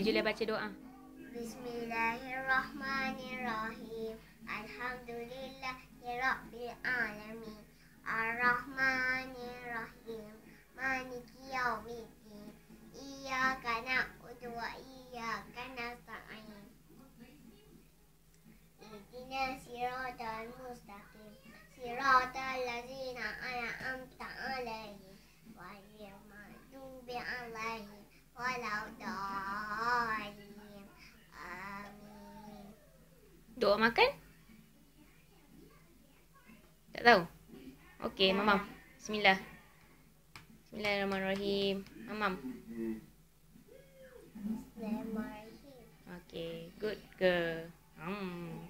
Julia baca doa. Bismillahirrahmanirrahim. Alhamdulillahirabbil alamin. Arrahmanirrahim. Maliki yaumiddin. Iyyaka na'budu wa iyyaka nasta'in. Ihdinas siratal mustaqim. Siratal ladzina an'amta 'alaihim ghairil maghdubi 'alaihim waladdallin. Amin. Doa makan? Tak tahu? Okey, Mamam. Bismillah. Bismillahirrahmanirrahim. Mamam. Bismillahirrahmanirrahim. Okey, good girl.